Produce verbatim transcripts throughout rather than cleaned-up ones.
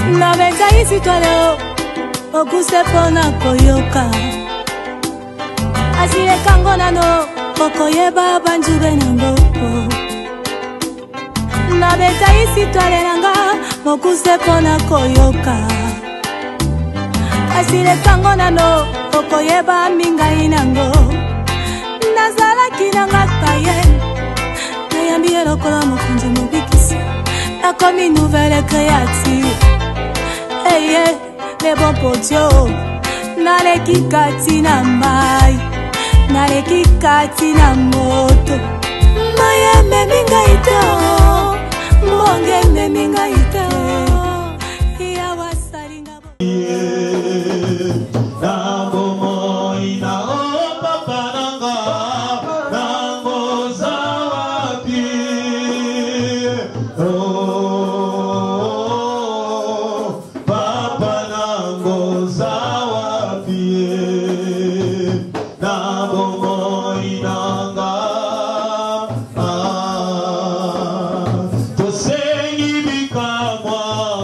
Na beta isi twaleo okuse pona koyoka Asile kango nano okoyeba banjube nango Na beta isi twalelanga okuse pona koyoka Asile kango nano okoyeba mingai nango Nazala kinanga kaye Nayambiye lokola mokonzi mubikisi Nakomi nouvelle créative Hey yeah, les bons potios Naleki kati na mai Naleki kati na moto Maya me minga ite o Monge me minga ite o Iya wasaringa bo Nabo moi na o papa nanga Nango zawapi Oh Papa nango zawapi Nabo moi nanga Ah Tosengi bikamwa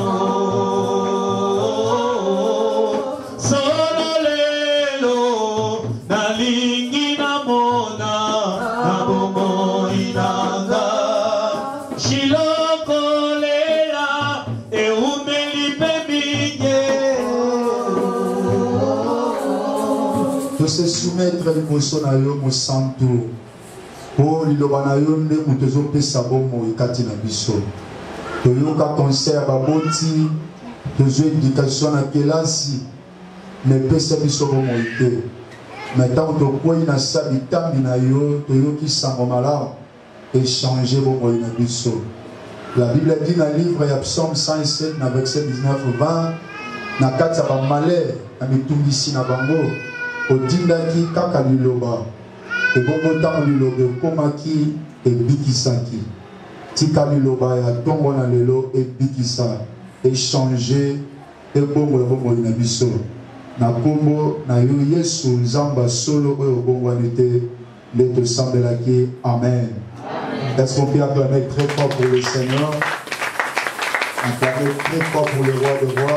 Solo lelo nalingi namona Nabomo inanga Shiloko lela eumelipe minge De se soumettre l'émotion na yo mo santo po liloba na yo nde moto ezopesa bomo ekati na biso toyoka concert baboti tozwa éducation na kelasi mepesa biso bomo ete maintenant tokwei na sa bitambi na yo toyoki sango malamu échanger bomo na biso. La Bible dit dans le livre ya Psaume cent sept na verset dix-neuf vingt na kati ya bamalere na mitungisi na bango otindaki kaka liloba ebongo ntango liloba ekomaki ebikisaki tika liloba ya ntongo na lelo ebikisa échanger ebongo ya bomoi na biso na kombo na yo Yesu nzamba solo oyo obongwani te nde tosambelaki amen. Est-ce qu'on peut acclamer très fort pour le Seigneur? Acclamer très fort pour le roi de rois.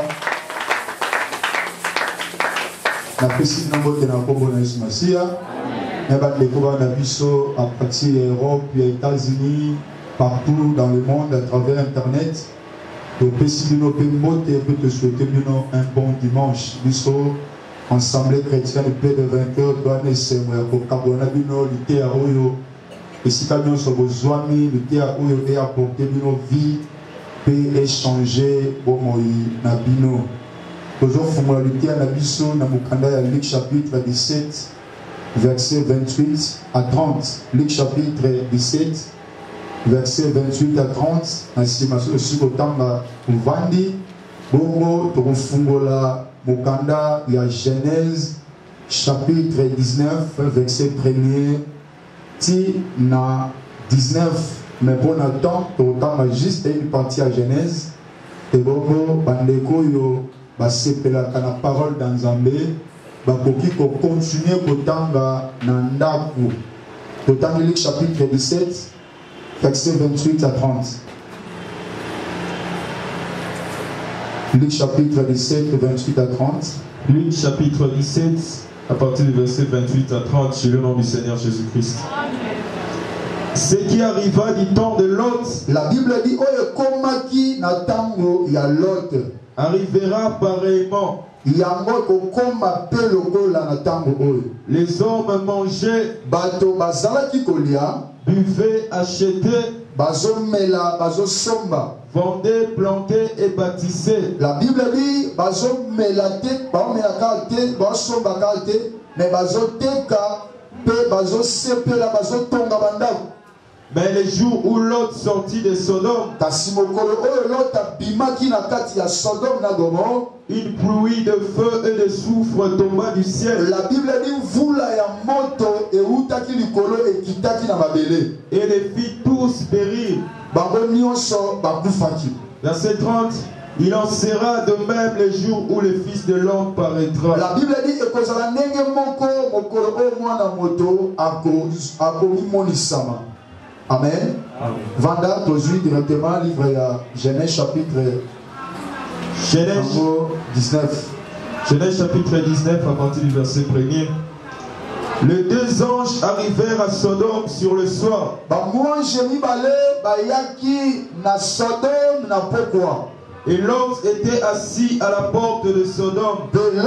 Na pesi nambote na kombo na Yesu Masia. Na bandeko bana biso à partir d'Europe et États-Unis, partout dans le monde à travers internet. Au pesi bino pe mbote et peut te souhaiter bino un bon dimanche. Biso ensemble chrétien de paix de vainqueur doit naître ko kabona bino lité à oyo. Et si nous sommes besoin de dire et apporter nos vies, peut échanger pour moi na bino. Toujours formalité à Nabiso na Mukanda ya Luc chapitre dix-sept verset vingt-huit à trente. Luc chapitre dix-sept verset vingt-huit à trente. Ainsi ma soeur Sukotamba Uvandi bongo to fungola Mukanda ya Genèse chapitre dix-neuf verset premier. Si na dix-neuf, mais pour notre temps, autant juste une partie à Genèse, et beaucoup bandeko yo basepela kana parole dans Zambé, bakoki ko continuer kotanga na ndaku. Autant Luc chapitre dix-sept, verset vingt-huit à trente. Luc chapitre dix-sept, vingt-huit à trente. Luc chapitre dix-sept, à partir du verset vingt-huit à trente, chez le nom du Seigneur Jésus-Christ. Ce qui arriva du temps de Lot, la Bible dit oyo komaki na tango ya Lot arrivera pareillement. Yango kokoma pe lokola na tango oyo. Les hommes mangeaient, bato bazalaki kolia, buvaient, achetaient, bazomela, bazosomba, vendaient, plantaient et bâtissaient. La Bible dit bazomela te, bazomela te, bazosomba te, mais bazoteka pe bazosepela, bazotonga bandako. Mais les jours où Lot sortit de Sodome, une pluie de feu et de soufre tomba du ciel. La Bible dit et les fit tous périr. Verset trente. Il en sera de même les jours où le Fils de l'homme paraîtra. La Bible dit Amen. Vanda, aujourd'hui directement, livre à Genèse chapitre, Genèse, dix-neuf. Genèse chapitre dix-neuf à partir du verset premier. Les deux anges arrivèrent à Sodome sur le soir. Et Lot était assis à la porte de Sodome.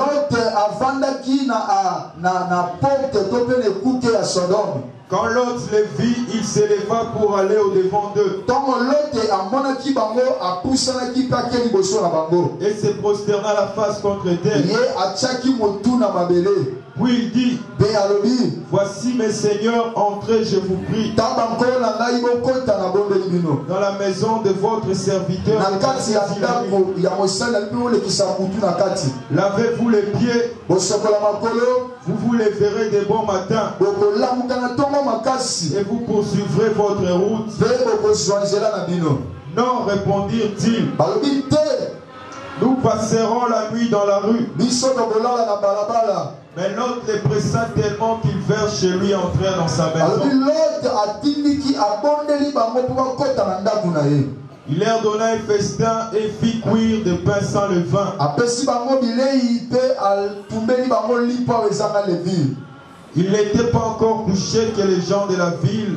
Quand Lot les vit, il s'éleva pour aller au-devant d'eux. Et se prosterna la face contre terre. Puis il dit, voici mes seigneurs, entrez, je vous prie, dans la maison de votre serviteur. Lavez-vous les pieds, vous vous lèverez de bon matin, et vous poursuivrez votre route. Non, répondirent-ils, nous passerons la nuit dans la rue. Mais l'autre les pressa tellement qu'ils vinrent chez lui entrer dans sa maison. Il leur donna un festin et fit cuire des pains sans levain. Il n'était pas encore couché que les gens de la ville,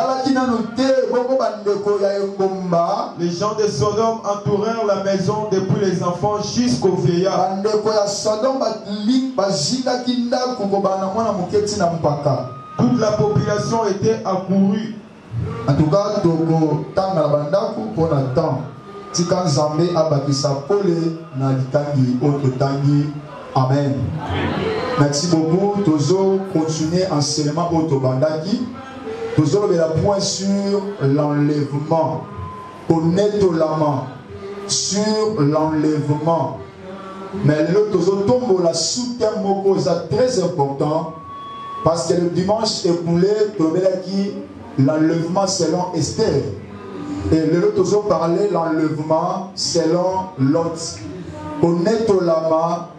les gens de Sodome, entourèrent la maison depuis les enfants jusqu'aux vieillards. Toute la population était accourue. En tout cas, Amen. Merci beaucoup. Tozo continuer enseignement au Tobandaki. Tozo le point sur l'enlèvement. Honnêtement sur l'enlèvement. Mais le Tozo tombe la sous-terme très important. Parce que le dimanche écoulé, Tobelaki, l'enlèvement selon Esther. Et le Tozo parlait l'enlèvement selon Lot. Honnêtement.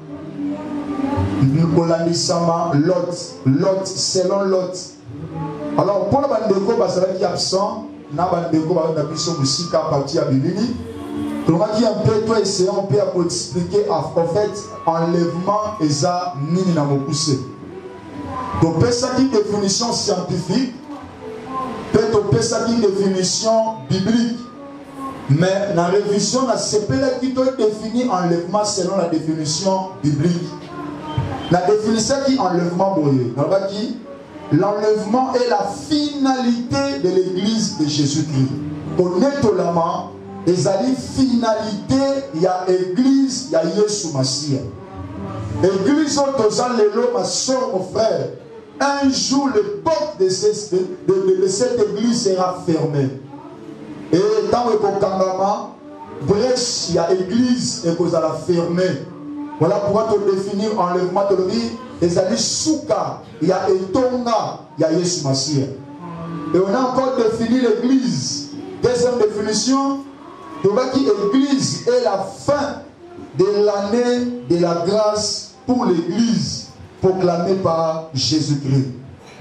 Lot, Lot, selon Lot. Alors, pour le bandeko, qui est absent, na bandeko, na biso musika parti à Bibili. Donc, qui un peu toi essayons peut expliquer en fait enlèvement et ça nini na mokuse. Donc, peut ça une définition scientifique, peut ça une définition biblique. Mais la révision, la C P L qui doit définir enlèvement selon la définition biblique. La définition qui enlèvement boyé. L'enlèvement est la finalité de l'église de Jésus-Christ. Honnêtement, les alliés finalité, il y a l'église, il y a Yesu Massia. L'église autosal lelo ma soeur, mon frère. Un jour, le porte de, cette, de, de, de cette église sera fermée. Et dans le Kokangama, brèche, il y a l'église et vous allez fermer. Voilà pourquoi te définir enlèvement de l'vie. Les alliés souka, il y a Etonga, il y a Yesu Massia. Et on a encore défini l'église. Deuxième définition, de qui l'église est la fin de l'année de la grâce pour l'église proclamée par Jésus-Christ.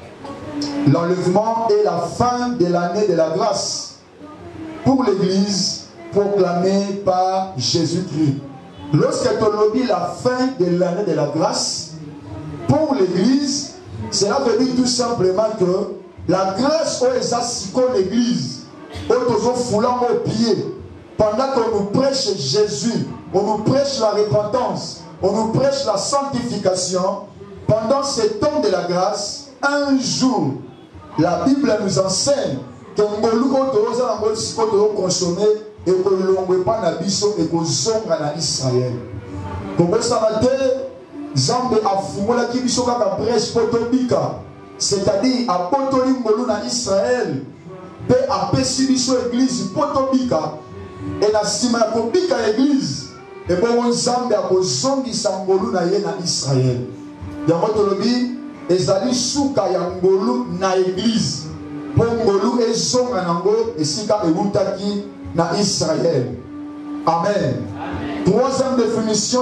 L'enlèvement est la fin de l'année de la grâce pour l'église proclamée par Jésus-Christ. Lorsque tu dis la fin de l'année de la grâce pour l'église, cela veut dire tout simplement que la grâce où est assise l'église, où nous foulons au pied, pendant qu'on nous prêche Jésus, on nous prêche la repentance, on nous prêche la sanctification, pendant ce temps de la grâce, un jour, la Bible nous enseigne que nous devons consommer et que l'on ne pas nabiso et que zonga na Israël. Comme ça va dire, Zambe a fumé la kibiso kaka brèche potobika, c'est-à-dire à potoli ngolu na Israël, pe a pesibiso église potobika et na sima kobika église et bon Zambe a kozongi sangolu na ye na Israël. Yango tolobi ezali suka ya ngolu na église. Pour ngolu ezonga nango esika eutaki na Israël. Amen. Amen. Troisième définition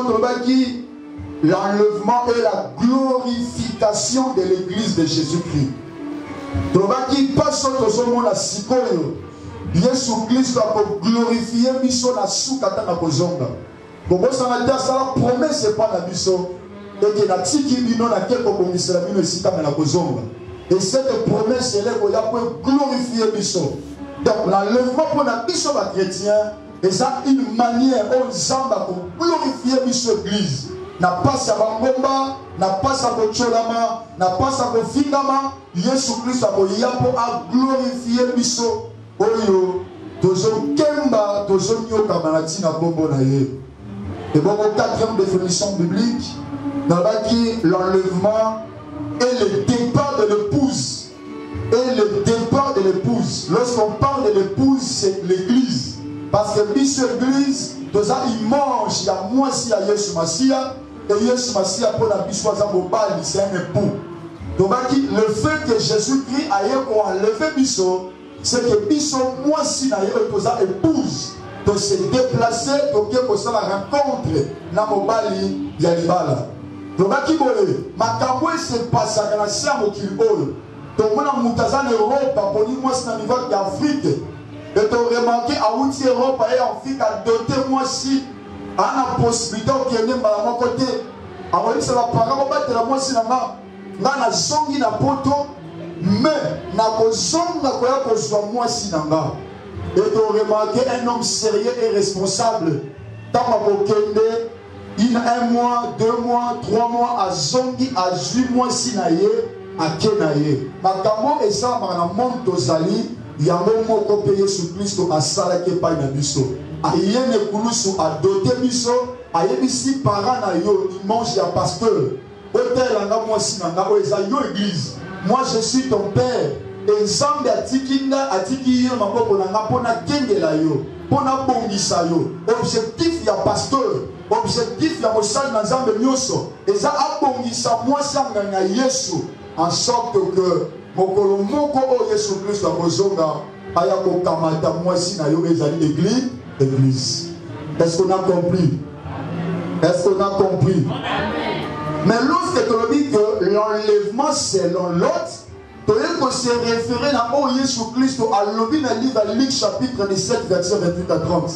de l'enlèvement est la glorification de l'église de Jésus-Christ. Tobaki passe au monde à Sikoyo. Jésus Christ va glorifier mission na soukata na kozonga. Comme ça, on a dit ça, la promesse, c'est pas la biso. Et que la tiki bino na quelque chose la bino ici comme la kozonga. Et cette promesse, elle est pour glorifier biso. Donc, l'enlèvement pour la biso la chrétien, et ça, une manière aux gens pour glorifier biso l'église. N'a pas sa bangomba, n'a pas sa bocholama, n'a pas sa bofingama, Yesu Christ a glorifier biso. Oyo, tozo kemba, tozo nyoka manati na bombo na ye. Et bon, quatrième définition biblique, dans l'enlèvement et le départ de l'épouse. Et le départ de l'épouse. Lorsqu'on parle de l'épouse, c'est l'église. Parce que l'église, il mange, il y a moi si à Yesu Massia, et Yesu Massia pour la bissoise c'est un époux. Donc le fait que Jésus-Christ a enlevé Bisso, c'est que Bisso, moi si na épouse. De se déplacer, de se la rencontre dans Mobali, Yalibala. Donc, ma caboue se passe à la serre au Kilbol. Donc, on a moutazan Europe, pour nous, c'est un niveau d'Afrique. Et tu as remarqué, à outil Europe et Afrique, à doter moi si, à la possibilité qui est à mon côté. Alors, c'est la parole, on va moi si la main. Na zongi na poto, mais na ko zongi na ko ya ko zwa moi si nanga. Et tu as remarqué un homme sérieux et responsable. Dans ma il a un mois, deux mois, trois mois, à Zongi, à huit mois, sinaye, à Kenaye. Ma camo et ça, ma monde tozali, il y a un mot qu'on paye sur Christ, à Salake Païna Bisso. À Yene Kouloussou, à Doté Bisso, à Yebisi Parana Yo, il mange à pasteur. Hôtel, à moi, sinanga, yo église. Moi, je suis ton père. Et Zambé a tikinda a tiki yo mako ponanga pona kendela yo pona bongisa yo objectif ya pasteur objectif ya mosali na Nzambe nyoso eza abongisa mwasi nganga Yesu en sorte que mokolo moko o Yesu Christ akozonga aya kokamata mwasi na yo ezali église église. Est-ce qu'on a compris? Est-ce qu'on a compris? Mais lorsque tu dis que l'enlèvement selon l'autre, tu peux se référer à oh Jésus Christ à l'objet dans le livre de Luc chapitre dix-sept verset vingt-huit à trente.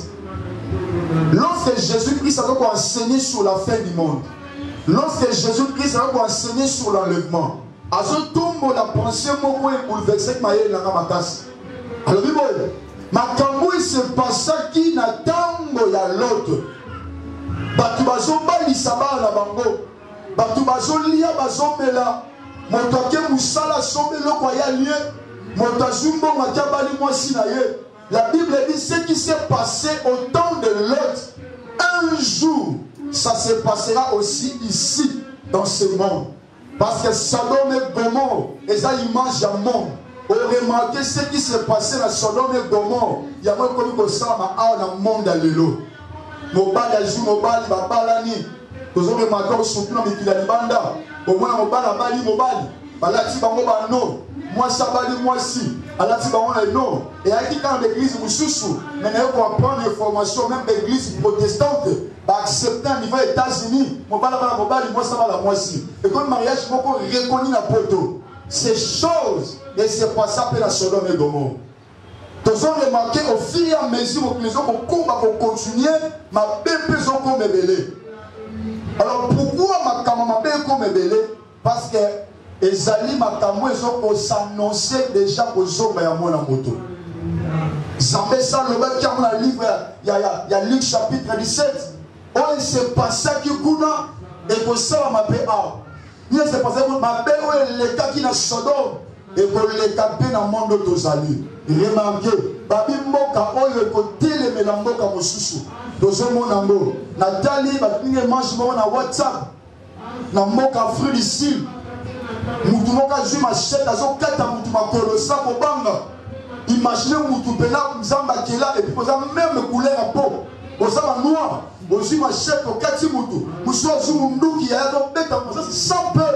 Lorsque Jésus-Christ a enseigné sur la fin du monde, lorsque Jésus-Christ a enseigné sur l'enlèvement, à ce tombeau la pensée moko est bouleversée que maïe langa makas. Alors oui boy, ma kambo il se passe qui na tango ya l'autre. Batu bazo bali sabala na bango, batu bazo lia bazo mela. Motoke musala sombe loko ya lié motazumbo matabali mwasi na ye. La Bible dit ce qui s'est passé au temps de Lot un jour ça se passera aussi ici dans ce monde parce que Sodome et Gomorrhe et ça image à monde. On remarque ce qui s'est passé dans Sodome et Gomorrhe. Il y a même comme ça dans le monde à l'élo mobali ajout mobali babalani tous on remarque au souplan mais qu'il a libanda. Au moins, on va la bali, on va la tiba, non. Moi, ça bali, moi si. À la tiba, on a non. Et à qui dans l'église, vous sous mais il faut prendre l'information, même l'église protestante, accepter un niveau États-Unis, on va la bali, moi ça va la moi si. Et comme le mariage, il faut qu'on reconnaisse la poteau. Ces choses, et c'est pas ça que la Sodome et Gomorrhe. Tous on remarqué au fur et à mesure que les gens vont continuer, ma bébé sont comme ébélé. Alors pourquoi ma camarade comme belé? Parce que les alliés ma camarade ils ont s'annoncer déjà aux hommes à mon moto. Zambé ça le mec qui a un livre il y a il y a Luc chapitre dix-sept. Oh c'est pas ça qui kuna et que ça m'a paix ah. Il c'est pas ça que ma paix les cas qui na Sodome et que les cas dans le monde aux alliés. Remarquez babi mboka oyo ko tele na mboka mosusu. Tozomo nango Nathalie batinge mange mo na WhatsApp na mboka Afrique du Sud mutu moka ju machette azo kata mutu makolo sa ko banga imaginez mutu pena nzamba kela et puis posa même couleur à peau posa ba noir bozu machette ko kati mutu muso zu munduki ya do beta posa sans peur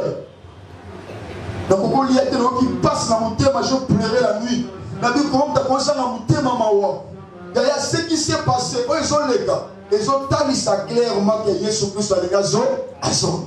donc ko li ete qui passe na mutema je pleurer la nuit na bi comment ta konsa na mutema mawa. Il y a ce qui s'est passé. Ils ont les gars. Ils ont tali ça clairement que Jésus Christ a les gars. Ils ont.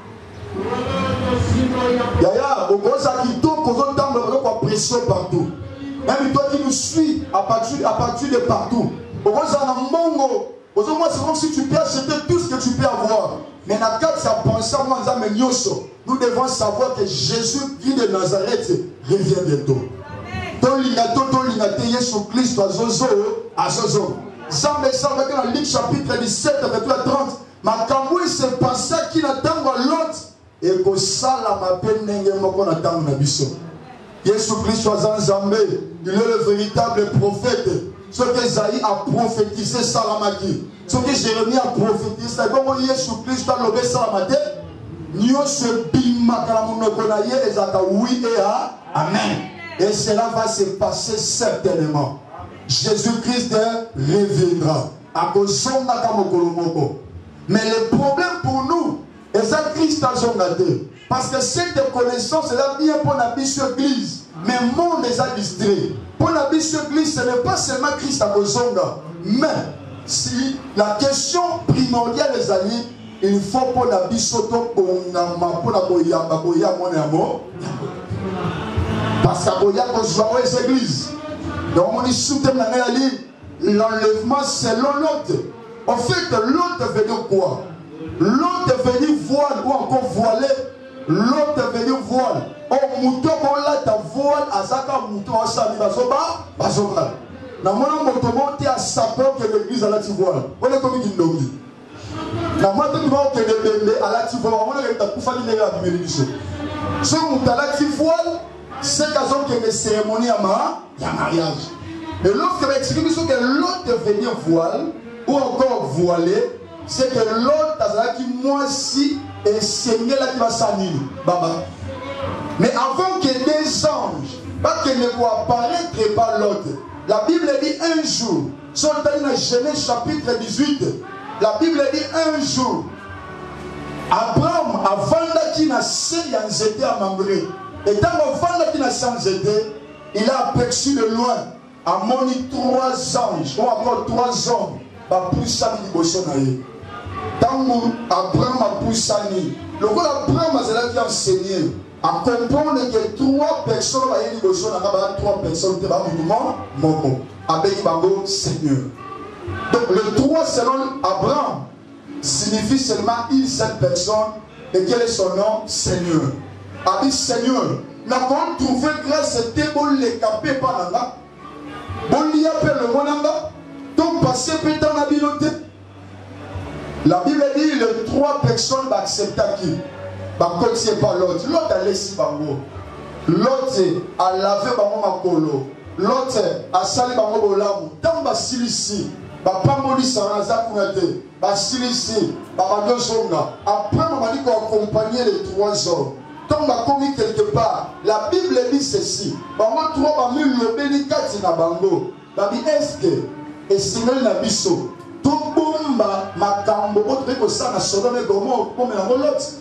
Il y a au gros acquitto qu'on entend le pression partout. Même toi qui nous suis à partir, à partir de partout. Au gros, on a mongo. Aujourd'hui, c'est comme si tu peux acheter tout ce que tu peux avoir. Mais dans le cas de sa pensée, nous devons savoir que Jésus, qui de Nazareth, revient bientôt. Dans l'inato, dans l'inaté, Jésus Christ, à Zozo, à Zozo. Ça me semble que dans Luc chapitre dix-sept, verset trente, ma camouille se pensait qu'il attend l'autre et que ça, la m'appelle Nengemoko attend na biso. Jésus Christ, soit Zambé, il est le véritable prophète. Ce que Isaïe a prophétisé, Salamaki. Ce que Jérémie a prophétisé, c'est comme Jésus Christ a lobé Salamate. Nous se bima kalamunokonaye et zaka oui et a amen. Et cela va se passer certainement. Jésus-Christ reviendra. À cause de mais le problème pour nous, c'est que Christ a zongaté. Parce que cette connaissance est là bien pour la bishop église. Mais le monde est distrait. Pour la bishop église, ce n'est pas seulement Christ à Kozonga. Mais si la question primordiale est allée, il faut pour la bishop pour la boya mon amour. Parce que boya Kozonga est église. Donc on dit soutient l'enlèvement selon l'autre. En fait, l'autre veut dire quoi? L'autre veut dire voile ou encore voilé. L'autre veut dire voile. Oh, mouton, on l'a ta voile, à Zaka mouton, à Sami, Bazoba, Bazoba. Dans mon mouton, monté à sapeur que l'église à la voile. On est comme une nomi. Dans mon mouton, que le bébé à la voile, on est comme une famille de la bénédiction. Ce mouton à la voile, c'est qu'il y a des cérémonies à mariage. Et l'autre va expliquer que l'autre veut dire voile, ou encore voilé, c'est que l'autre a dit moi si et Seigneur là qui va s'annuler. Baba. Mais avant que des anges, pas qu'il ne voit apparaître par l'autre, la Bible dit un jour, sur le Genèse chapitre dix-huit, la Bible dit un jour, Abraham, avant qu'il n'a pas à Mambré, et tant avant qu'il n'a pas il a aperçu de loin, a moni trois anges, ou encore trois hommes. Poussani Bosonaye. Tant Abraham a poussani. Le rôle Abraham a enseigné à comprendre que trois personnes va y Bosonaye, trois personnes qui vont mouvement, Momo, avec Bango Seigneur. Donc le trois selon Abraham signifie seulement une seule personne. Et quel est son nom? Seigneur. A dit Seigneur. Nous avons trouvé grâce à tes bons les capés par là. Bon lié appelle le monanga. Donc, passé pétant la biblioté. La Bible dit les trois personnes vont accepter qui? Bah, continuer par l'autre. L'autre a laissé bango. L'autre a lavé bango makolo. L'autre a salé bango bolamu. Tant bah silisi. Bah, pas moli saranaza kunate. Bah, silisi. Bah, bah, deux zonga. Après, on m'a dit qu'on accompagnait les trois hommes. Tant bah, commis quelque part. La Bible dit ceci. Bango trois bah, mis le bénicati na bango. Bah, est-ce que et Seigneur Nabiso, tout bomba, ma cambo, votre écossais, na Sodome et Gomorrhe, comme la molotte.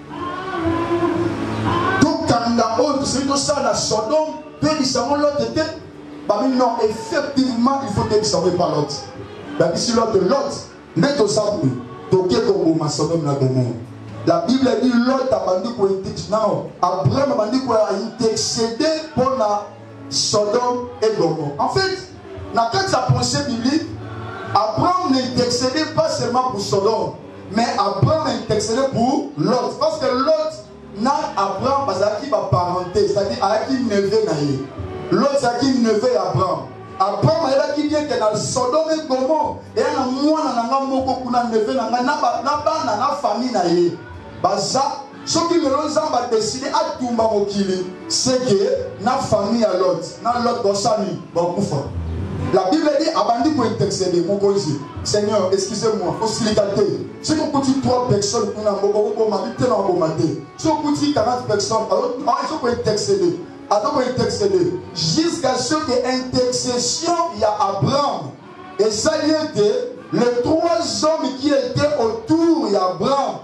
Tout kanda, oh, tout ça, na Sodome, peut dire ça, l'autre était. Bah, mais non, effectivement, il faut que ça ne pas l'autre. Bah, ici, l'autre, l'autre, mais tout ça, tout que comme ma Sodome, la Gomorrhe. La Bible dit l'autre a bandit pour intercéder. Non, Abraham a bandit pour intercéder pour la Sodome et Gomorrhe. En fait, dans sa pensée biblique, Abraham n'intercédait pas seulement pour Sodome, mais Abraham intercédait pour l'autre. Parce que l'autre n'a Abraham pas qui va parenté, c'est-à-dire avec qui neveu naïe. L'autre c'est qui neveu Abraham. Abraham a qui vient que dans Sodome et Gomorrhe, et un mois n'a moko kuna neveu n'a n'a n'a famille naïe. Baza, ce qui me l'a décidé à tout mokili, c'est que na famille à l'autre, na l'autre gosani, bon koufa. La Bible dit, abandonne pour intercéder, mon conseil. Seigneur, excusez-moi, hospitalité. Si vous coûtez trois personnes, on a beaucoup de temps. Si vous coûtez quarante personnes, alors il faut intercéder. Alors pour intercéder. Jusqu'à ce que intercession, il y a Abraham. Et ça y était, les trois hommes qui étaient autour, il y a Abraham.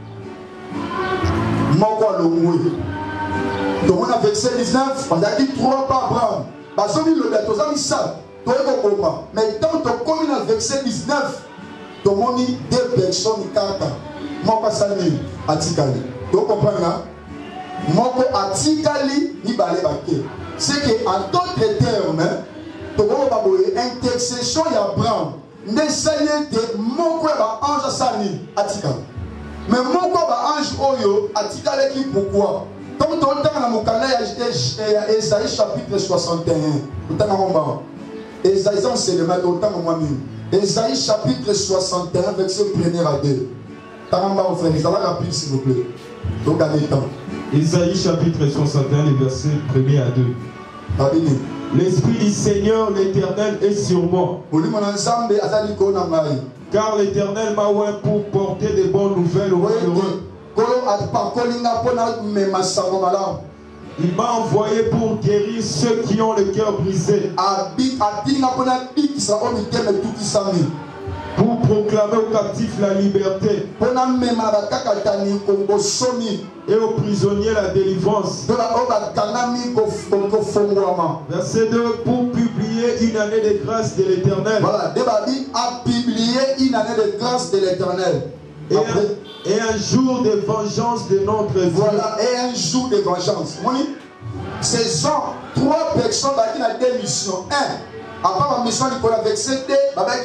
Moko le mouille. Donc on a verset dix-neuf, on a dit trois par Abraham. Parce que le gâteau, ça me savent. Mais quand on commence dans le verset dix-neuf, on a deux personnes qui sont Moko Sani, Atikali. Tu comprends là? Moko Atikali, ni balé baké. C'est qu'en d'autres termes, tu vois, intercession, il y a Abraham. Nesayete moko ba ange sani atika. Mais moko ba ange oyo atika leki pourquoi? Comme ton temps dans mon canal ya Esaïe chapitre soixante et un. Autant en bas. Esaïe c'est le matin autant en moi-même. Esaïe chapitre soixante et un verset premier à deux. T'en bas frère, ça va rapide s'il vous plaît. Donc à temps. Esaïe chapitre soixante et un les versets premier à deux. Abini. L'Esprit du Seigneur, l'Éternel, est sur moi. Car l'Éternel m'a oint pour porter des bonnes nouvelles aux malheureux. Il m'a envoyé pour guérir ceux qui ont le cœur brisé. Pour proclamer aux captifs la liberté. Et aux prisonniers la délivrance. Verset deux. Pour publier une année de grâce de l'Éternel. Voilà, Débadi a publié une année de grâce de l'Éternel. Et, et un jour de vengeance de notre Dieu. Voilà, et un jour de vengeance. Ce sont trois personnes qui ont deux missions. Un, après la mission de la verset deux,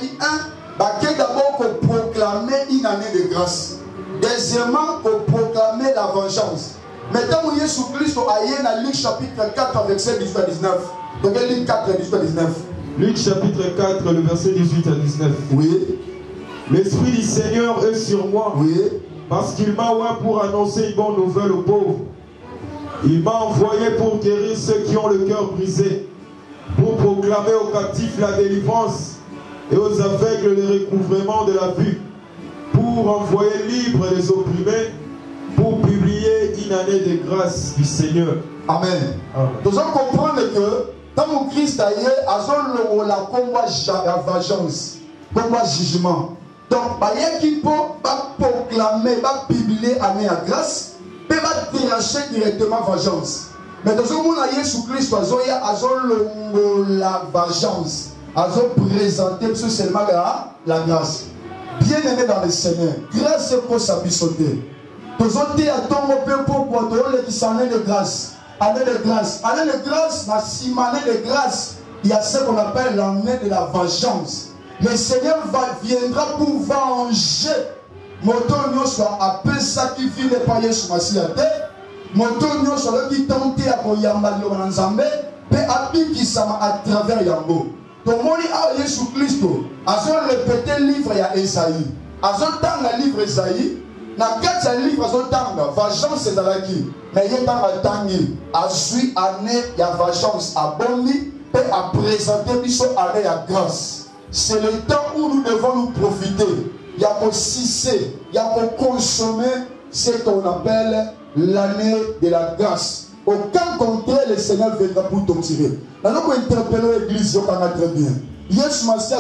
un, d'abord pour proclamer une année de grâce. Deuxièmement, pour proclamer la vengeance. Maintenant, Jésus-Christ a eu dans Luc chapitre quatre, verset dix-huit à dix-neuf. Donc, Luc quatre, dix-huit à dix-neuf. Luc chapitre quatre, le verset dix-huit à dix-neuf. Oui. L'Esprit du Seigneur est sur moi. Oui. Parce qu'il m'a oint pour annoncer une bonne nouvelle aux pauvres. Il m'a envoyé pour guérir ceux qui ont le cœur brisé. Pour proclamer aux captifs la délivrance. Et aux aveugles le recouvrement de la vue. Pour envoyer libres les opprimés. Pour publier une année de grâce du Seigneur. Amen. Nous allons comprendre que quand Christ a eu, il a combat la vengeance, combat jugement. Donc, il y a qui peut proclamer, publier année de grâce, peut déracher directement la vengeance. Mais dans ce monde, Jésus-Christ a la vengeance. A présenté seulement la grâce. Bien aimé dans le Seigneur, grâce pour sa bisoté. Tous autres à ton peu pour contrôler qui s'en est de grâce. Année de grâce. Année de grâce, la six année de grâce, il y a ce qu'on appelle l'année de la vengeance. Le Seigneur va, viendra pour venger. Moto soit appelé ça qui vit les païens sur ma siate. Moto soit qui tente à Koyamba Yomanzambe. Pe api qui s'ama à travers Yambo. Donc, moi, Jésus Christ, azon répété le livre ya Esaïe. Azon tanga livre Esaïe. Na quatre livres azon tanga vengeance c'est dans la qui. Mais il y a tanga tangi. Azui année ya vengeance à Bondi et à présenter biso année ya grâce. C'est le temps où nous devons nous profiter. Il y a pour cesser, il y a pour consommer ce qu'on appelle l'année de la grâce. Aucun contraire, le Seigneur viendra pour t'en tirer. Nous allons interpeller l'église, on a très bien. Yes, Massia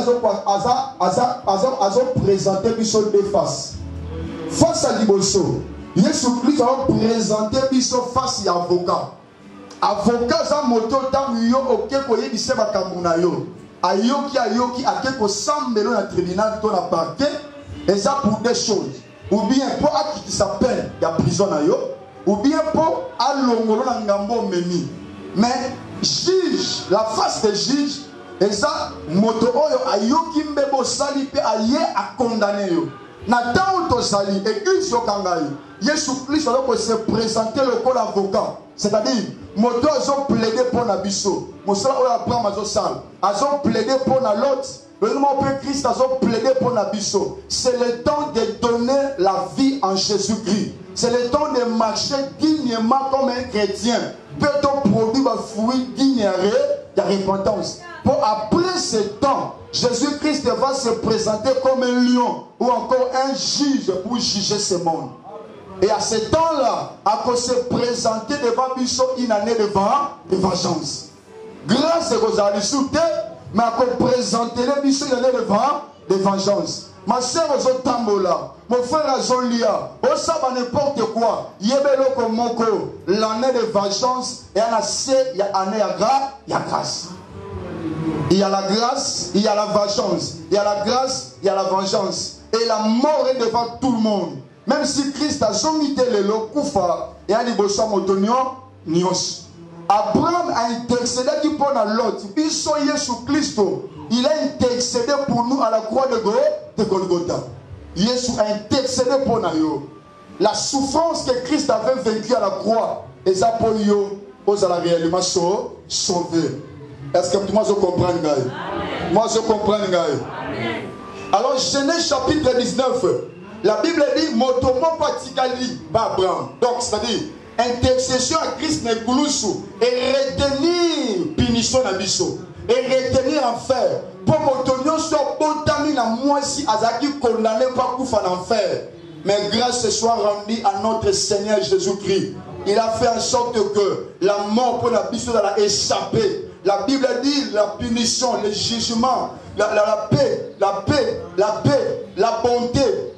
a présenté Bisso deux faces. Face à Liboso, Jésus Christ a présenté Bisso face à avocat. Avocat, ça moto, tant yo, ok, koye, bise bakamuna yo. Ayoki, ayoki, a quelque cent millions de tribunal, ton a parquet, et ça pour deux choses. Ou bien pour acte qui s'appelle, il y a prison à yo. Ou bien pour allongolo na ngambo memi. Mais juge, la face des juges, et ça, moto oyo ayoki mbebo sali pe aye a condamné yo. Na tauto sali, église yo kangai. Jésus Christ va se présenter le col avocat. C'est-à-dire, moto azo plaider pour na biso. Mosala oyo apprend mazo sal. Azo plaider pour na l'autre. Le nom de Christ a plaidé pour Nabiso. C'est le temps de donner la vie en Jésus-Christ. C'est le temps de marcher dignement comme un chrétien. Peut-on produire un fruit digne de repentance. Pour après ce temps, Jésus-Christ va se présenter comme un lion ou encore un juge pour juger ce monde. Et à ce temps-là, à cause se présenter devant Biso une année de vengeance. Grâce aux Alisouté, mais à présenter les bichons de devant de vengeance. Ma soeur Ozotambola, mon frère Azolia, on sait n'importe quoi. Yebelo comme moko, l'année de vengeance et à il y a année à grâce, il y a grâce. Il y a la grâce, il y a la vengeance. Il y a la grâce, il y a la vengeance. Et la mort est devant tout le monde. Même si Christ a somité le lokoufa et a libosa motonio nios. Abraham a intercédé pour l'autre. Biso Jésus Christ, il a intercédé pour nous à la croix de Golgotha. Jésus a intercédé pour nous. La souffrance que Christ avait vaincue à la croix, et ça pour nous, vous allez réellement sauver. Est-ce que moi je comprends? Moi je comprends. Alors Genèse chapitre dix-neuf, la Bible dit motomo patikali ba Abraham. Donc c'est-à-dire intercession à Christ ne gloussou et retenir punition na biso et retenir enfer. Pour motonio soit botami na moi si azaki condamné par koufa en enfer. Mais grâce soit rendue à notre Seigneur Jésus-Christ. Il a fait en sorte que la mort pour la biso a échappé. La Bible dit la punition, le jugement, la, la, la paix, la paix, la paix, la bonté.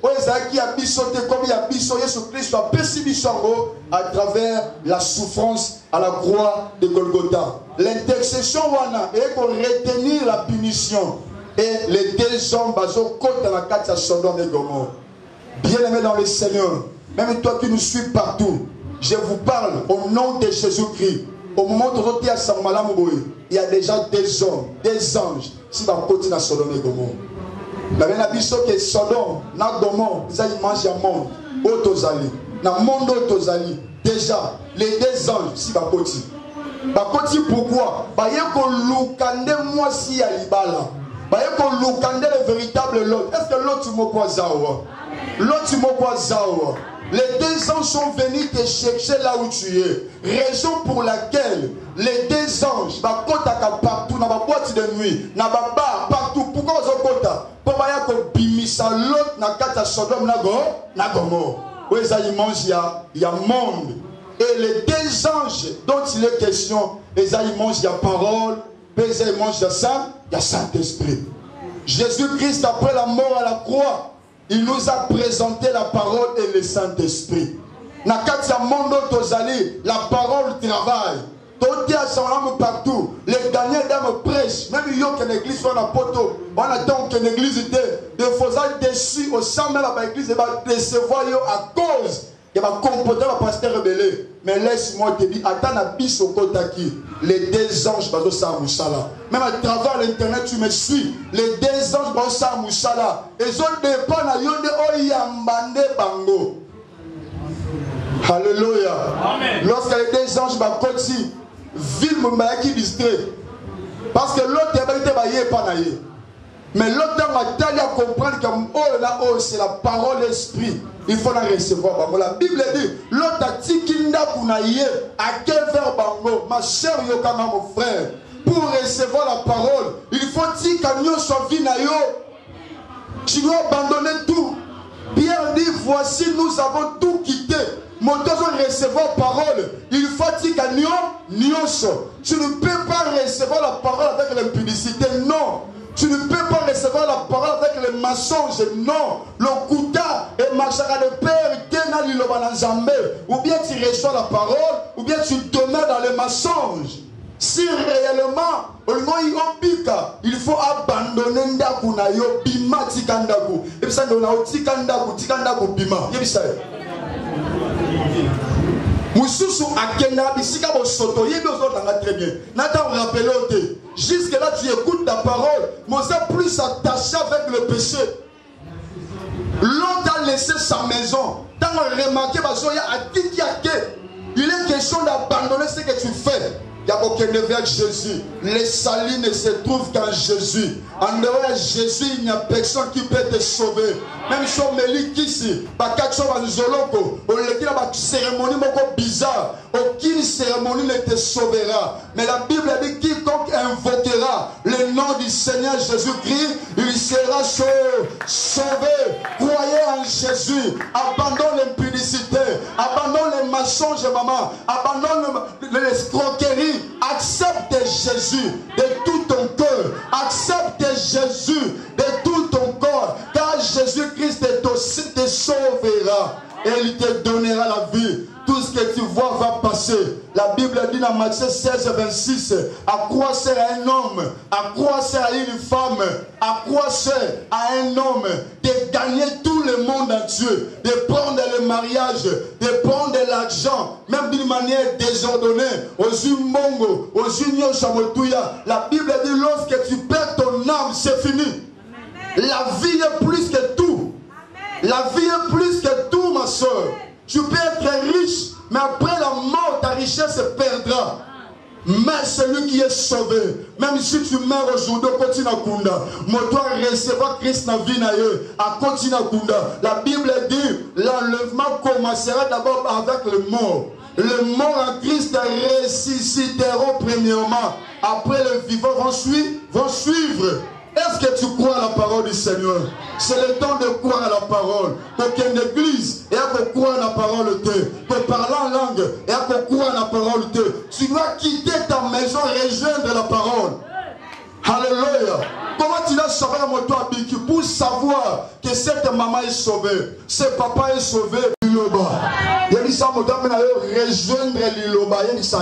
À travers la souffrance à la croix de Golgotha. L'intercession est pour retenir la punition. Et les deux hommes baso côte à la carte à Sodome et Gomorrhe. Bien-aimé dans le Seigneur, même toi qui nous suis partout, je vous parle au nom de Jésus-Christ. Au moment où tu es à Samalamouboui, il y a déjà des hommes, des anges, qui vont continuer à Sodome et Gomorrhe. La bénédiction que Sodome, na Gomorrhe, ils mangent un monde, Otozali. Dans le monde Otozali, déjà, les deux anges, si vont continuer. Bakoti pourquoi? Parce que l'oukande moi si à l'ibala. Parce que l'oukande le véritable lot. Est-ce que l'autre mot quoi zawa? L'autre mot quoi zawa? Les deux anges sont venus te chercher là où tu es. Raison pour laquelle les deux anges, bah kota partout, na ba boîte de nuit, na ba bar partout. Pourquoi ils ont kota? Pour baya ko bimisa l'autre na kata Sodome na go, na Gomorrhe. Où ça y mange ya, ya monde. Et les deux anges dont il est question, ils mangent la parole, puis ils mangent le sang, il y a Saint-Esprit. Jésus-Christ, après la mort à la croix, il nous a présenté la parole et le Saint-Esprit. Na katia mondo tozali, la parole travaille. Toti a son âme partout. Les derniers dames prêchent. Même il y a que l'église soit la poteau. On attend que l'église était de faussages déçus au sein de l'église et va décevoir à cause. Il va comporter le pasteur rebellé. Mais laisse-moi te dire, attends à bis au kotaki. Les deux anges bazo sa moussala. Même à travers l'internet, tu me suis. Les deux anges bazo sa moussala. Et ils ont dépend à yonde oyambande bango. Alléluia. Amen. Lorsque les deux anges bakoti, ville moumayaki distrait. Parce que l'autre est pas naïe. Mais l'autre a comprendre que oh là oh c'est la parole l'esprit. Il faut la recevoir. La Bible dit l'autre a tikinda kunaye à quel verbe bango ma chère yokama mon frère. Pour recevoir la parole, il faut tikanyo soit vinayo. Tu dois abandonner tout. Pierre dit voici nous avons tout quitté. Mon Dieu veut recevoir parole. Il faut tikanyo nyonso. Tu ne peux pas recevoir la parole avec l'impudicité. Non. Tu ne peux pas recevoir la parole avec les mensonges. Non. Le kouta et machara de père ou bien tu reçois la parole, ou bien tu demeures dans les mensonges. Si réellement, il faut abandonner ndaku na yo bima tikandaku. Et puis ça donne au tikandaku tikandaku bima. Moussousou akenda bisika bo soto yebi ozotanga très bien. Nata on rappelle ote. Jusque là tu écoutes ta parole, mais c'est plus attaché avec le péché. L'autre a laissé sa maison. Tant on remarqué bazoya a dit il est question d'abandonner ce que tu fais. Il n'y a aucun vers Jésus. Les salis ne se trouvent qu'en Jésus. En dehors de Jésus, il n'y a personne qui peut te sauver. Même si on me lit ici, cérémonie bizarre, aucune cérémonie ne te sauvera. Mais la Bible dit quiconque invoquera le nom du Seigneur Jésus-Christ, il sera sauvé. Croyez en Jésus. Abandonne l'impudicité. Abandonne les mensonges, maman. Abandonne l'escroquerie. Accepte Jésus de tout ton cœur. Accepte Jésus de tout ton corps. Car Jésus-Christ te sauvera. et il te donnera la vie. Tout ce que tu vois va passer. La Bible dit dans Matthieu seize, vingt-six, à quoi sert à un homme, à quoi sert à une femme, à quoi sert à un homme de gagner tout le monde entier, de prendre le mariage, de prendre l'argent, même d'une manière désordonnée, aux umbongo, aux unions chamotouya. La Bible dit lorsque tu perds ton âme, c'est fini. La vie est plus que tout. La vie est plus que tout, ma soeur. Tu peux être riche, mais après la mort, ta richesse se perdra. Mais celui qui est sauvé, même si tu meurs aujourd'hui, continue à Kunda. Moi, toi, recevoir Christ dans la vie, à continuer à Kunda. La Bible dit, l'enlèvement commencera d'abord avec le mort. Les morts en Christ ressusciteront premièrement. Après, les vivants vont suivre. Vont suivre. Est-ce que tu crois à la parole du Seigneur? C'est le temps de croire à la parole. Pour qu'une église et à croire à la parole, pour parler en langue et à croire à la parole, tu dois quitter ta maison et rejoindre la parole. Alléluia. Comment tu vas sauver à moto à Biki pour savoir que cette maman est sauvée, ce papa est sauvé? Liloba. Il y a dit ça, moto à rejoindre Liloba. Il y a dit ça.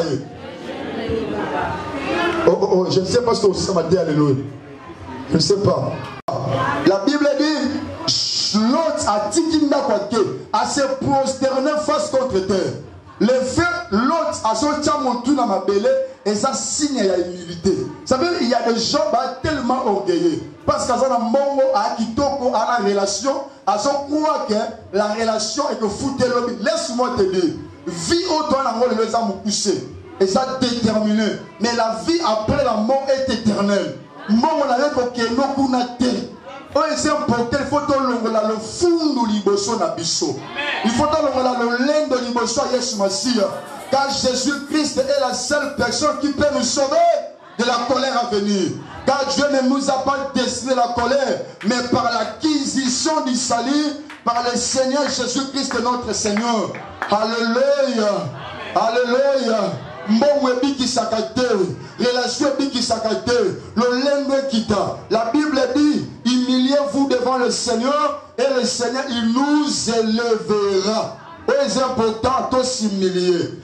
Oh, oh, oh, je ne sais pas ce que ça m'a dit. Alléluia. Je ne sais pas. La Bible dit, l'autre a dit qu'il n'a pas été, à se prosterner face contre terre. Le fait, l'autre a sorti mon tour dans ma belle, et ça signe la humilité. Ça veut dire qu'il y a des gens bah, tellement orgueilleux. Parce qu'à un moment, à Kitoko, à la relation, à son croire que la relation est que foutre l'homme. Laisse-moi te dire, vie autant la mort, les âmes poussées. Et ça déterminé. Mais la vie après la mort est éternelle. Moi, on avait que nous avons été. Il faut que le fond de l'Iboso na biso. Il faut que le lin de l'Iboso à Yesu Massia. Car Jésus-Christ est la seule personne qui peut nous sauver de la colère à venir. Car Dieu ne nous a pas destiné la colère, mais par l'acquisition du salut, par le Seigneur Jésus-Christ notre Seigneur. Alléluia. Alléluia. Relation la Bible dit, humiliez-vous devant le Seigneur et le Seigneur il nous élèvera. C'est important de s'humilier.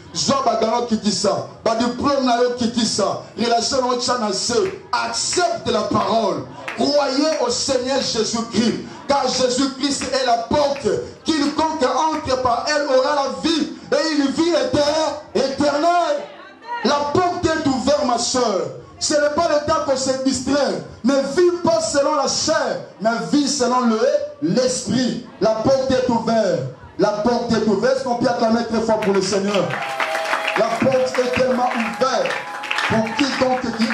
Accepte la parole. Croyez au Seigneur Jésus-Christ. Car Jésus-Christ est la porte. Quiconque entre par elle aura la vie. Et une vie éternelle. La porte est ouverte, ma soeur. Ce n'est pas le temps qu'on se distrait. Ne vis pas selon la chair, mais vis selon l'esprit. La porte est ouverte. La porte est ouverte. Est-ce qu'on peut acclamer très fort pour le Seigneur? La porte est tellement ouverte pour quiconque qui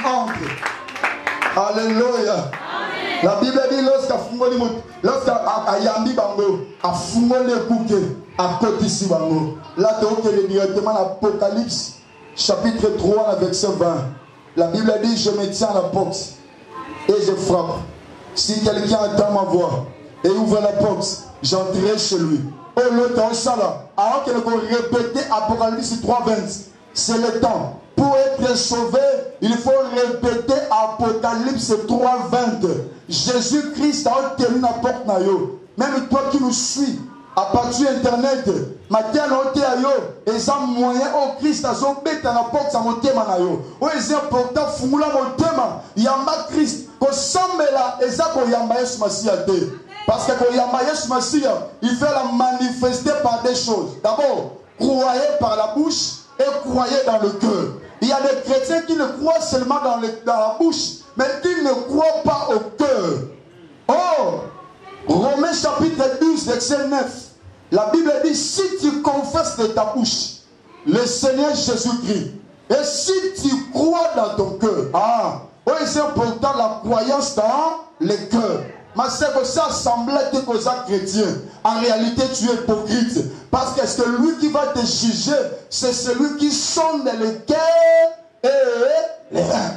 entre. Alléluia. La Bible dit lorsqu'à Fungoli, lorsqu'à Yambi Bango, à Fungoli Kouke, à Kotisi Bango. Là, tu es directement l'Apocalypse, chapitre trois, verset vingt. La Bible dit, je me tiens à la porte et je frappe. Si quelqu'un entend ma voix et ouvre la porte, j'entrerai chez lui. Oh, le temps, ça là, avant que nous répétions Apocalypse trois, vingt, c'est le temps. Pour être sauvé, il faut répéter Apocalypse trois, vingt. Jésus-Christ a tenu la porte. Même toi qui nous suis, à partir d'internet, matin et ça moyen au Christ a zombé dans la porte, ça monte manayo. Oh, c'est important, fumula montema, yamba Christ, qu'on semble là, et ça qu'on yamba Yesu Massia. Parce que quand yamba Yesu Massia, il fait la manifester par des choses. D'abord, croyez par la bouche et croyez dans le cœur. Il y a des chrétiens qui ne croient seulement dans, le, dans la bouche, mais qui ne croient pas au cœur. Oh, Romains chapitre douze, verset neuf. La Bible dit, si tu confesses de ta bouche le Seigneur Jésus-Christ, et si tu crois dans ton cœur, ah, oui, c'est important la croyance dans le cœur. Mais c'est que ça semblait que tu es chrétien. En réalité, tu es hypocrite. Parce que celui qui va te juger, c'est celui qui sonde le cœur et les reins.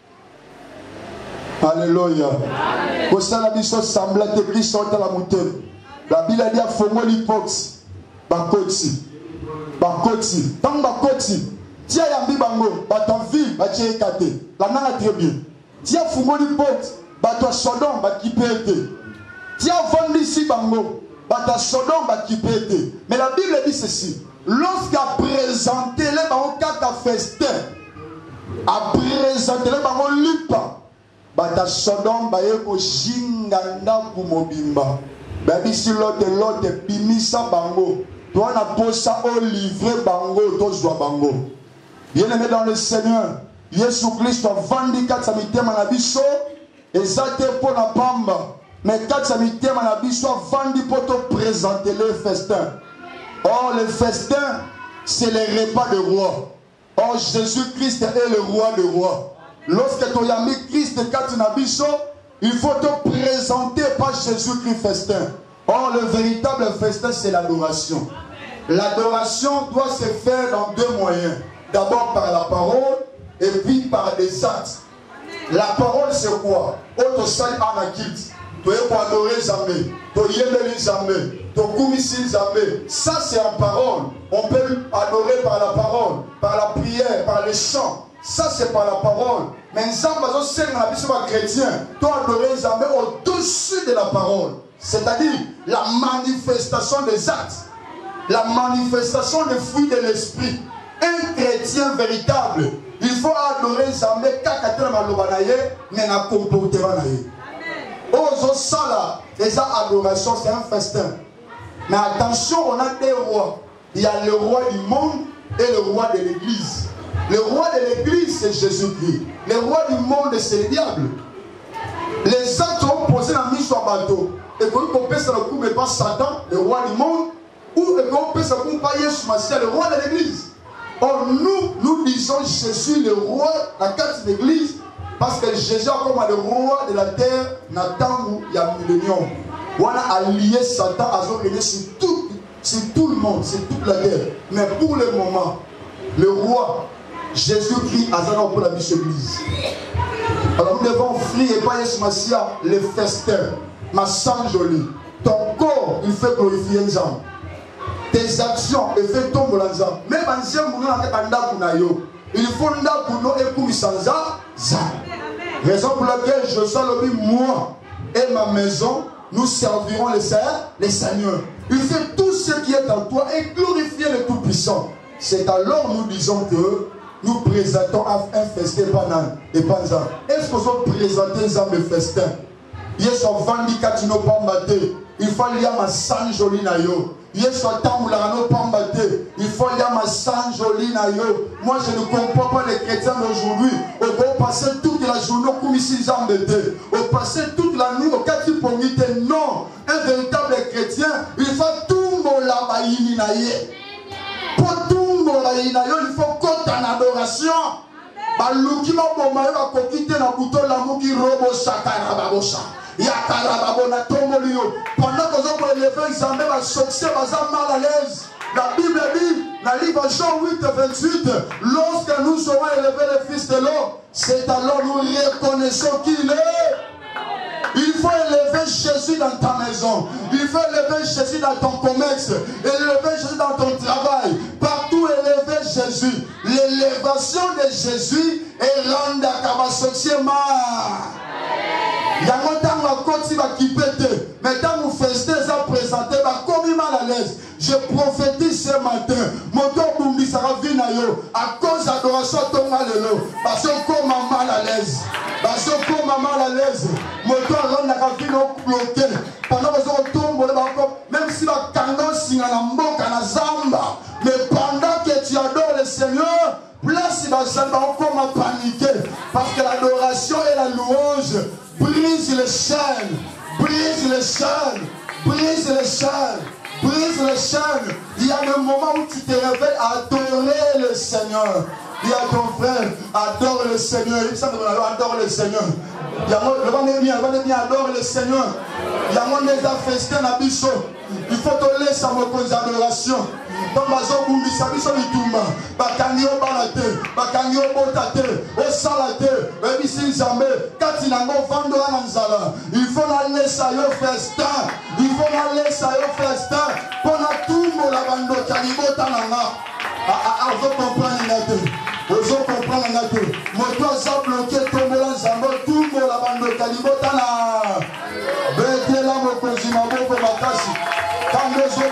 Alléluia. Pour ça, la mission semblait que Christ sorte à la montagne. La Bible a dit à Fongo l'hypocrite. Bakoti. Bakoti. Tant Bakoti. Tia Yambi Bango. Bata vie. Batia Ekate. La nana très bien. Tia Fongo l'hypocrite. Bato Sodom. Baki Pete. Tia Fondi Si Bango. bata Sodome bakipete. Mais la Bible dit ceci. Lorsqu'à présenter les bancs kaka festin, à présenter les bancs lipa, bata Sodome baye ko jinganda kumobimba. Babi si l'autre l'autre bimisa bango. Toi na posa au livre bango tozwa bango. Bien aimé dans le Seigneur, Jésus Christ a vendu quatre mitema na biso, ezate pour la pamba. Mais quatre mitema na biso a vendu pour te présenter le festin. Or, le festin, c'est le repas de roi. Or, Jésus-Christ est le roi de rois. Lorsque tu as mis Christ quatre na biso, il faut te présenter par Jésus-Christ festin. Or, le véritable festin, c'est l'adoration. L'adoration doit se faire dans deux moyens. D'abord par la parole et puis par des actes. La parole, c'est quoi? Auto sali anakit. Tu es pour adorer Zambé. Tu es Zambé. Tu es Zambé. Ça, c'est en parole. On peut adorer par la parole, par la prière, par les chants. Ça, c'est par la parole. Mais Zambé, c'est un chrétien. Tu adorer Zambé au-dessus de la parole. C'est-à-dire la manifestation des actes. La manifestation des fruits de l'esprit. Un chrétien véritable, il faut adorer Zambé kakatela malobanaye, mais na comportement naye. Ozo sala, les adorations, c'est un festin. Mais attention, on a des rois. Il y a le roi du monde et le roi de l'église. Le roi de l'église, c'est Jésus-Christ. Le roi du monde, c'est le diable. Les actes ont posé la mise sur un bateau. Et quand on peut se le coup, mais pas Satan, le roi du monde, ou quand on peut se le coup, pas Yeshua, c'est le roi de l'église. Or, nous, nous disons Jésus le roi, la carte de l'église, parce que Jésus a comme le roi de la terre, Nathan, il y a millénium. On a allié Satan à régner sur tout, sur tout le monde, sur toute la terre. Mais pour le moment, le roi, Jésus-Christ, a zéro pour la mission de l'église. Alors nous devons offrir et pas Yeshua, le festin, ma sang jolie. Ton corps, il fait glorifier les gens. Tes actions, et fait tomber dans ça. Même si il faut que nous ça. Raison pour laquelle je sois le moi et ma maison, nous servirons les Seigneurs. Il fait tout ce qui est en toi et glorifier le Tout-Puissant. C'est alors nous disons que nous présentons un festin banal et pas ça. Est-ce que nous présentons un festin? Il y a son vendu quatre nos pas maté. Il faut y avoir ma sang joli na yo. Il faut y avoir ma sang joli na yo. Moi je ne comprends pas les chrétiens d'aujourd'hui. On va passer toute la journée comme ici embêtés. On va passer toute la nuit au quatre pommités. Non, un véritable chrétien, il faut tout mon labaïni na ye. Pour tout mon labaïni na yo, il faut qu'on en adoration. Baluki ma bomayo va kokite na bouton l'amour qui robo sakara babosa. Pendant que nous avons élevé l'examen, va succès, va mal à l'aise. La Bible dit, dans le livre Jean huit, vingt-huit, lorsque nous aurons élevé le Fils de l'homme, c'est alors nous reconnaissons qu'il est. Il faut élever Jésus dans ta maison. Il faut élever Jésus dans ton commerce. Élever Jésus dans ton travail. Partout élever Jésus. L'élévation de Jésus est rendue à Kabasoksiema. Il y a un temps où on va quitter. Maintenant, vous faites ça présenter, comme mal à l'aise. Je prophétise ce matin. Mon corps vous dit ça va venir à cause de l'adoration de mal à l'aise. Parce qu'on m'a mal à l'aise. Parce qu'on m'a mal à l'aise. Mon corps va venir bloqué. Pendant que vous tombez, même si la canne signe à la mboka à la zamba. Mais pendant que tu adores le Seigneur, place dans cette encore m'a paniqué. Parce que l'adoration et la louange brise les chaînes, brise les chaînes, brise les chaînes, brise les chaînes. Il y a le moment où tu te réveilles à adorer le Seigneur. Il y a ton frère, adore le Seigneur. Il semble adore le Seigneur. Il y a le bien, le bien adore le Seigneur. Il y a mon déjà festin à biso. Il faut te laisser à mon cause d'adoration. Dans ma zone, vous me savez, vous me Bakangio balate, bakangio botate, osalate, ebisi nzambe, kati nango vando ananzala. Il faut la laisser à yo festin. Il faut la laisser à yo festin. Pour la tour, la bando kalibota nanga. Ah, vous comprenez la deux. Vous comprenez la deux. Mon toit ça bloqué, tombe la nzambe, tout la bando kalibota na. Bete la mo kozima boko makasi.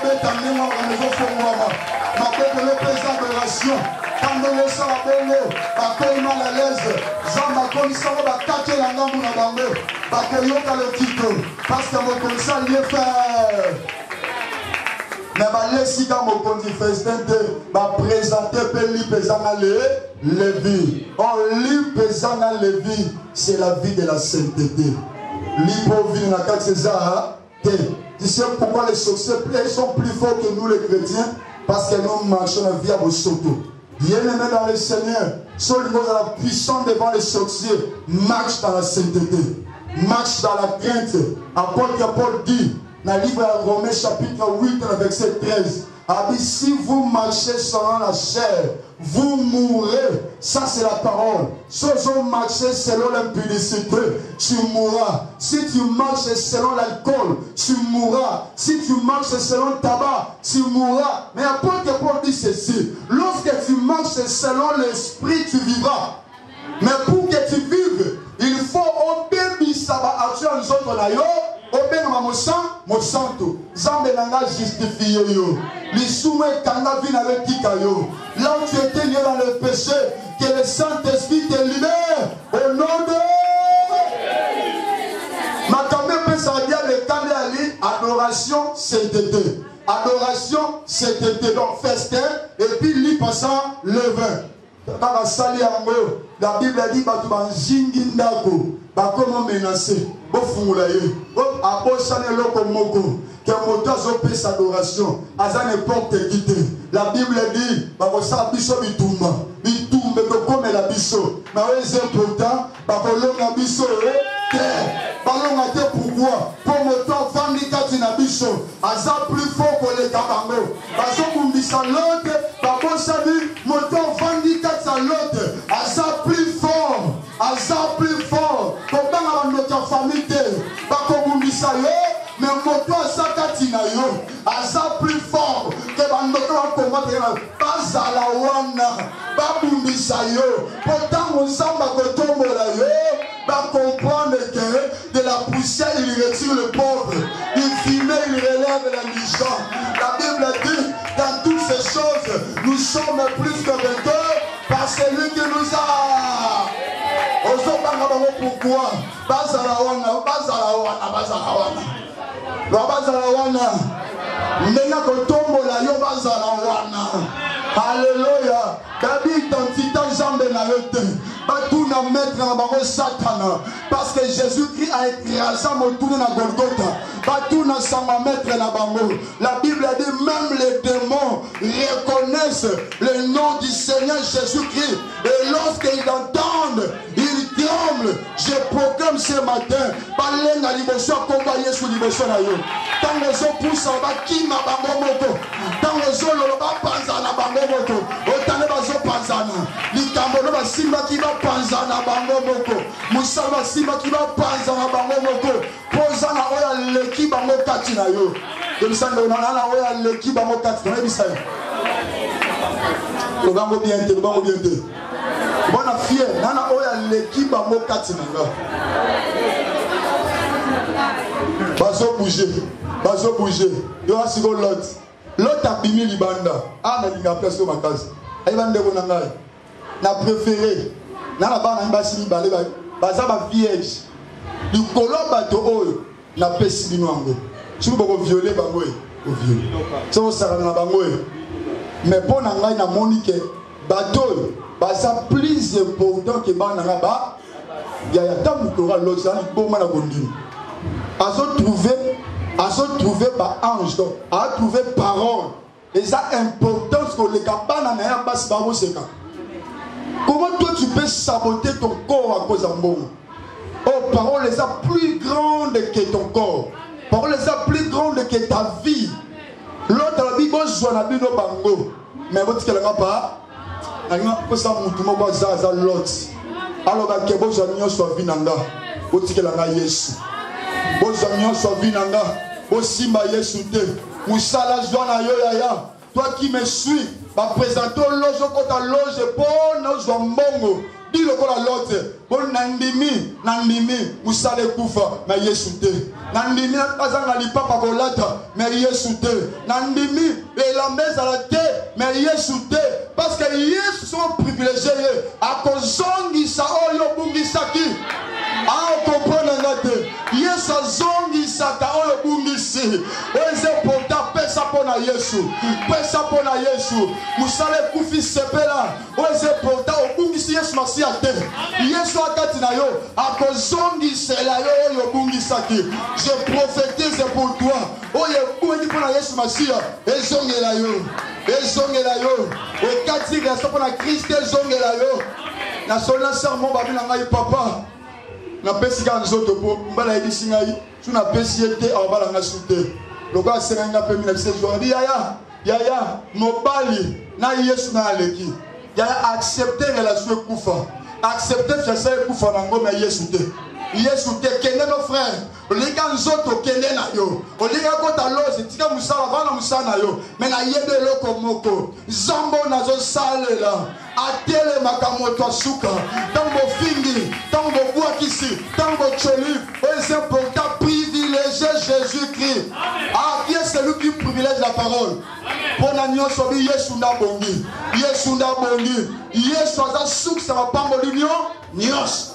bêta mémoire à la maison Fongwama. Ma bête le président de l'adoration. Quand on est sur la bonne, ma colle mal à l'aise. Jean ma colle ça va cacher la langue dans la main. Ma colle dans le titre. Parce que mon conseil lié fait. Mais ma laisse dans mon conseil fait ma présenter Peli Pesana Lévi. En lit Pesana Lévi, c'est la vie de la sainteté. L'hypovie n'a qu'à César. Tu sais pourquoi les sorciers sont plus forts que nous les chrétiens? Parce que nous marchons dans la vie à vos sotos. Bien-aimés dans le Seigneur, ceux qui sont la puissance devant les sorciers marchent dans la sainteté, marchent dans la crainte. Apôtre Paul dit dans le livre de Romains chapitre huit, verset treize, a dit si vous marchez selon la chair, vous mourrez. Ça c'est la parole. Si vous marchez selon l'impudicité, tu mourras. Si tu marches selon l'alcool, tu mourras. Si tu marches selon le tabac, tu mourras. Mais apôtre Paul dit ceci, lorsque tu marches selon l'esprit, tu vivras. Mais pour que tu vives, il faut obéir ça va à nous autres là. Obéir à mon sang, mon santo. Zambe nanga justifié yo. Les soumis kanga vin avec Tikayo. Là où tu étais lié dans le péché, que le Saint-Esprit te libère. Au nom de. Ma caméra ça veut dire le Kaméali, adoration, sainteté. Adoration, sainteté. Donc festin, et puis lit passant le vin. Dans la salle, la Bible a dit, bah tu vas zingindako. Bah comment menacer? Bon foulaye. Bon abosane loko moko. Que moto zopé sa adoration. Aza n'importe qui. La Bible dit, bah vous savez biso bitumba. Bitumba comme la biso. Mais c'est important. Bah kolonga biso. Ballon te pourquoi? Pour moto famille katina biso. Aza plus fort que les kabango. Baso kumbisa l'autre. Bah bon salut. Moto famille katina l'autre. Aza plus fort. Aza plus fort. Comment notre famille te? Bah kumbisa yo. Mais moto aza katina yo. Aza plus fort. Que bandoto va combattre. Bazala wana. Babumbisa yo. Pourtant on samba kotombo la yo. Va comprendre que de la poussière il retire le pauvre, du fumet il relève l'indigent. La Bible dit dans toutes ces choses nous sommes plus que vainqueurs par celui qui nous a. Pourquoi? Bazalawana, Bazalawana, Bazalawana, Bazalawana, Nena kotombola yo Bazalawana. Alléluia. David identité jambe na yote. Batou na mettre na bango Satan. Parce que Jésus-Christ a écrasé mon tour na Golgotha. Batou na sama mettre na bango. La Bible a dit même les démons reconnaissent le nom du Seigneur Jésus-Christ. Et lorsqu'ils entendent, ils tremblent. Je proclame ce matin. Parlez na l'émotion combat Yesu l'émotion na yo. Tant les autres poussent en bas qui m'a bango moto. Tant les autres le bas panza na bango moto. Otane bazo panzana. Likambo no basimba ki ba panzana bango moko. Musala basimba ki ba panzana bango moko. Pozana oya leki bango kati na yo. Demisanga na na oya leki bango kati na bisa. Le bango bien te, le bango bien te. Bona fier, nana oya leki bango kati na yo. Bazo bouger, bazo bouger. Yo asigo lot. L'autre a bimi libanda. Ah, mais il a place sur ma case. Il va me dire na préféré. Na la bana mbasi ni balé baza ba vierge. Du kolo bato oyo na pesi bino ngo. Si vous pouvez violer bango e, o violer. Ça vous sera na bango e. Mais pour na ngai na monique bato baza plus important que bana nga ba. Ya ya tamu kora l'autre ça ni bon na bondini. Azo trouver à se trouver par ange, donc à trouver parole. Et ça importance que les cabanes n'aient pas ce barreau. Comment toi tu peux saboter ton corps à cause d'un bon? Oh, parole est plus grande que ton corps. Parole est plus grande que ta vie. L'autre la Bible joue na bino bango. Mais vous dites qu'elle n'a pas. Elle n'a pas ça moutou mo baza za l'autre. Alors que kebo janyo soit vinanga. Vous dites qu'elle a Yesu. Vos amis sont vinanga, vos simba Yesu te, Moussala Joana Yoyaya, toi qui me suis, va présenter loge contre loge pour nos zombongo, dis le quoi l'autre, bon nandimi, nandimi, Moussala Koufa, ma Yesu te, nandimi azanga lipapa kolata mais Yesu te nandimi elambeza la te mais Yesu te parce que Yesu sont privilégiés à kozongisa oyo bungisaki a comprendre ngate Yesu azongisaka oyo bungisi oze porta pesa pona Yesu pesa pona Yesu musale kufi sepela oze porta obungisi Yesu masia te Yesu akati na yo akozongisela yo oyo bungisaki je prophétise pour toi oyo bungi pona Yesu masia ezongela yo ezongela yo okati grâce pona Christ ezongela yo na sona serment babina ngai papa na pesi ka nzoto po mbala yebisi ngai tu na pesi ete abala nga sute loko asenga pe mille neuf cent soixante yaya yaya mobali na Yesu na aleki yaya accepter relation kufa accepter fiancé kufa na ngoma Yesu te Yesu te kende no frère olika nzoto kende na yo olika kota loze tika musala bana musana yo mais na yebe loko moko zambo nazo salela atele makamoto suka tango fingi tango boakisi tango choli c'est important privilégier Jésus-Christ ah qui est celui qui privilège la parole pour la nion sobi Yesu na bongi Yesu na bongi Yesu aza souk ça va pas l'union nios.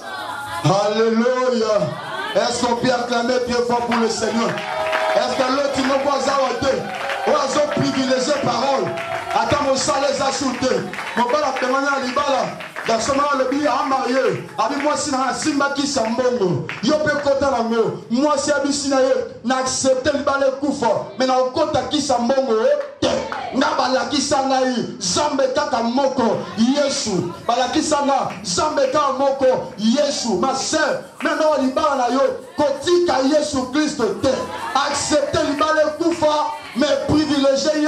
Alléluia. Est-ce qu'on peut acclamer très fort pour le Seigneur? Est-ce que l'autre ne voit pas ou ils ont privilégié parole? Attends, mon salaire est assuré. Mon père a demandé à l'Ibala. Dans ce moment, le billet a marié. Avec moi, si un simba qui s'en bongo. Yo pe kota la mo. Moi, si abisina ye. N'accepte l'Ibala koufa. Mais n'a kota qui s'en bongo. N'a bala qui s'en aïe. Zambe kaka moko. Yesu. Bala qui s'en a. Zambe kaka moko. Yesu. Ma sœur. Maintenant, l'Ibala na yo. Koti ka Yesu Christ te. Accepte l'Ibala koufa. Mais privilégié.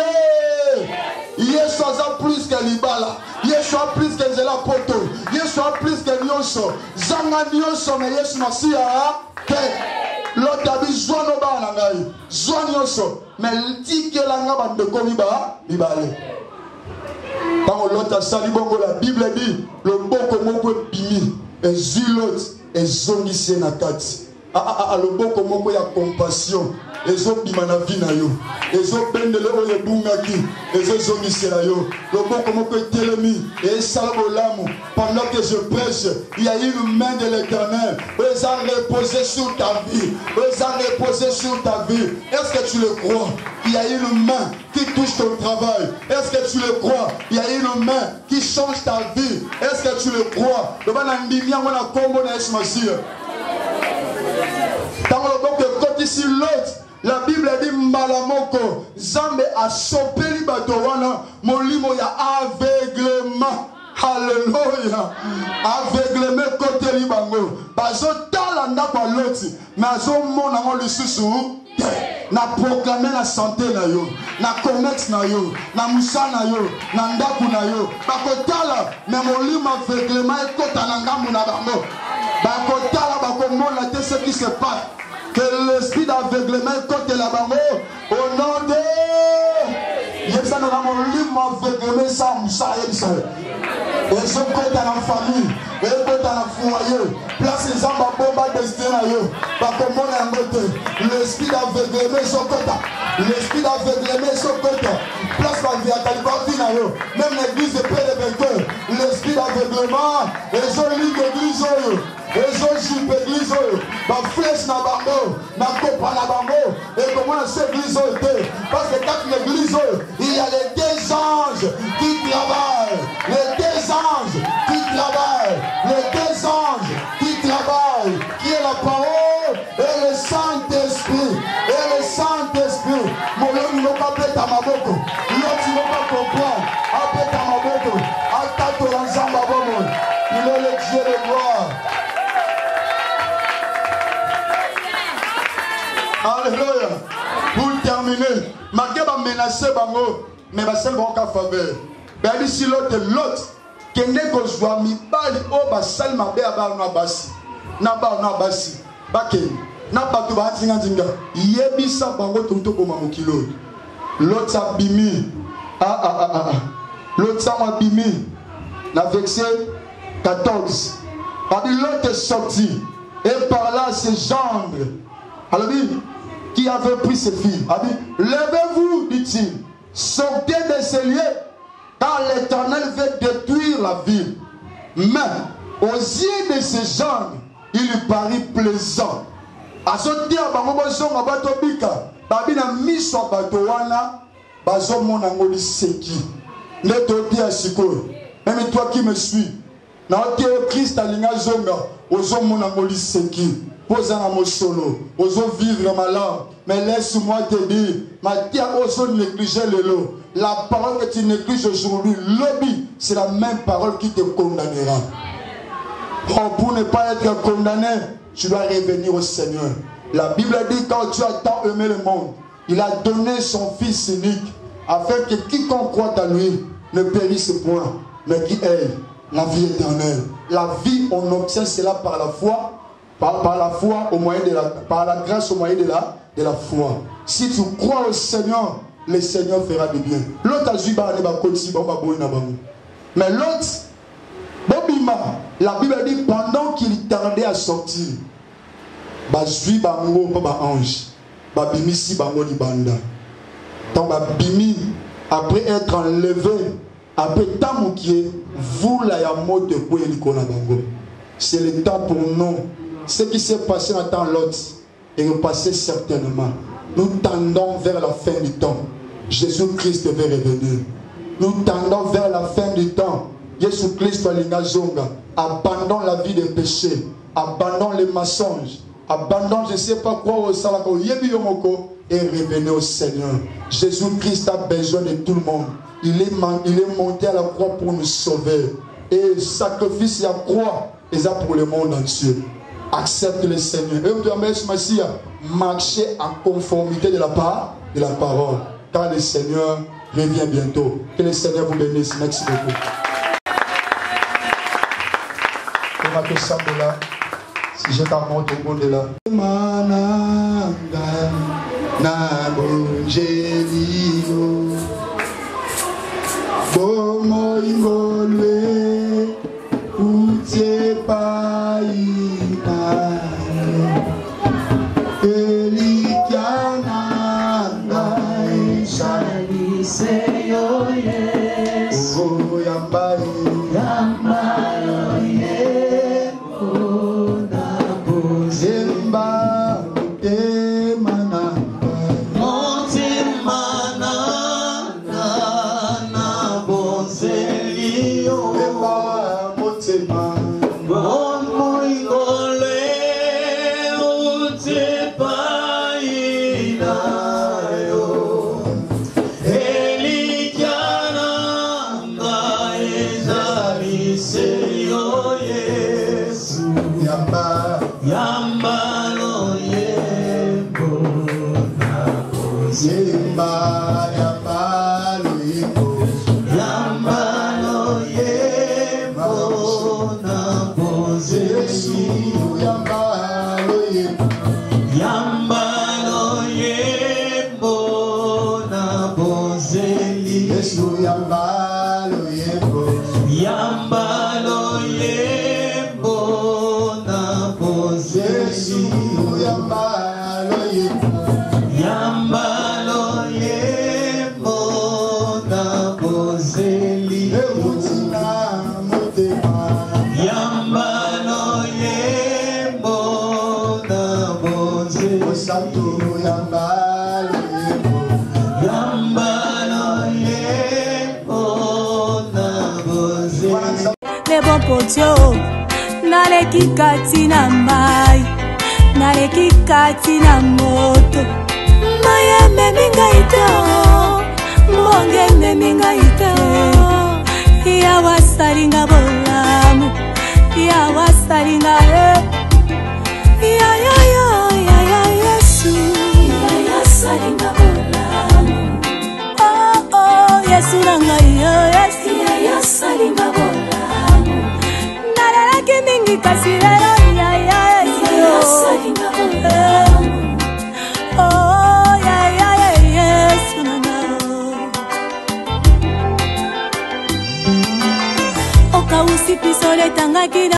Yesu a plus que l'Ibala. Yesu a plus que Zela Poto. Yesu a plus que Nyonso. Zanga Nyonso, mais Yesu Masia. L'autre a dit Zoan Oba Nangai. Zoan Nyonso. Mais il dit que l'anga va de Komiba. Bibale. Quand l'autre a sali bongo, la Bible dit le boko moko bimi. Et Zulot. Et Zongi Senakati. Ah ah ah, le boko moko ya compassion. Les autres qui m'ont vu na yo, les autres ben de l'eau et bungaki, les autres qui sont là yo, le bon comment que télémi et salabolamu. Pendant que je prêche, il y a une main de l'Éternel. Ils ont reposé sur ta vie, ils ont reposé sur ta vie. Est-ce que tu le crois? Il y a une main qui touche ton travail. Est-ce que tu le crois? Il y a une main qui change ta vie. Est-ce que tu le crois? Le ban andimia wana kombo na Yesu Masiya. Dans le bon que côté ici l'autre. La Bible dit Malamoko, Zambe a chopé les bateaux, molimo ya aveuglement. Alléluia. Aveuglement côté libango. Bazo talanda kwa loti, mais azo mona ngo lisusu. Na proclamer la santé na yo, na commerce na yo, na musa na yo, na ndaku na yo. Bakotala, mais molimo aveuglement e kota na ngambu na bango. Bakotala bakomona te ce qui se passe. Que l'esprit d'aveuglement côté la bango au nom de Yesu na mon livre aveuglement ça musa yebisa. Et je côté dans la famille, et côté dans la foyer, place les gens à bomba destin à eux. Pas comme on a noté l'esprit d'aveuglement son côté, l'esprit d'aveuglement son côté. Place la vie à Californie à eux. Même l'église de Père de vainqueur, l'esprit d'aveuglement et je lis l'église eux. Et je suis l'église eux. Ma flèche na bango, na copa na bango. Et comment cette église eux? Parce que quand l'église eux, il y a les deux anges qui travaillent. Les deux anges qui travaillent. Les deux anges qui travaillent. Qui est la parole et le Saint-Esprit. Et le Saint-Esprit. Mon nom ne va pas péter à ma bouche. L'autre ne va pas comprendre. A péter à ma bouche. A tato l'ensemble à bon. Il est le Dieu de gloire. Alléluia. Pour terminer, marqué va menacer bango, mais va seul bon cas faveur. Ben ici l'autre l'autre qui n'est que joie mi bali o ba sal ma be aba na basi. Na ba na basi. Bake. Na ba to ba tinga tinga. Yebisa bango tonto ko mamokilo. L'autre a bimi. Ah ah ah ah. L'autre a bimi. Na verset quatorze. Par l'autre est sorti et par là ses jambes Alors, qui avait pris ses filles, a dit, levez-vous, dit-il, sortez de ces lieux, car l'Éternel veut détruire la ville. Mais, aux yeux de ces gens, il lui parut plaisant. A ce dire, Bangobozonga Batobika, Babina Miso Batowana, Bazomona Ngoli Seki. Ne te dis à Siko, même toi qui me suis, Naote Christ Alinga Zonga, Ozomona Ngoli Seki. Posana mon solo, oso vivre ma langue, mais laisse-moi te dire, ma tia oso négliger le lot. La parole que tu négliges aujourd'hui, lobby, c'est la même parole qui te condamnera. Oh, pour ne pas être condamné, tu dois revenir au Seigneur. La Bible dit quand Dieu a tant aimé le monde, il a donné son Fils unique, afin que quiconque croit à lui ne périsse point, mais qui ait la vie éternelle. La vie, on obtient cela par la foi. Par, par la foi au moyen de la, par la grâce au moyen de la, de la foi. Si tu crois au Seigneur, le Seigneur fera du bien. L'autre a dit, mais l'autre, la Bible dit, pendant qu'il tardait à sortir, bazui bango pa ange, babimisi bango di banda. Donc babimi, après être enlevé, après tant qui est, vous la ya mot de quoi il bango. C'est le temps pour nous. Ce qui s'est passé dans temps l'autre est repassé certainement. Nous tendons vers la fin du temps. Jésus-Christ veut revenir. Nous tendons vers la fin du temps. Jésus-Christ abandonne la vie des péchés, abandonne les mensonges, abandonne je ne sais pas quoi au salako et revenez au Seigneur. Jésus-Christ a besoin de tout le monde. Il est, il est monté à la croix pour nous sauver. Et le sacrifice à la croix est pour le monde entier. Accepte le Seigneur. Et marcher en conformité de la part, de la parole. Car le Seigneur revient bientôt. Que le Seigneur vous bénisse. Merci beaucoup. Si je t'amène au monde de là. Naleki kati na mai, naleki kati na moto. Maya meminga ito, monge meminga ito. Ya wasaringa bolamu, ya wasaringa e. Ya ya ya ya ya Yesu, ya ya saringa bolamu. Oh oh Yesu nanga ya Yesu, ya ya saringa bolamu. Mingi kasirero ya ya ya saringa oh ya ya ya Yesu nanga oka usipi sole tanga kina